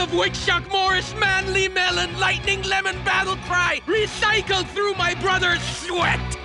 of Wickshuck Morris, Manly Melon, Lightning Lemon battle cry recycled through my brother's sweat!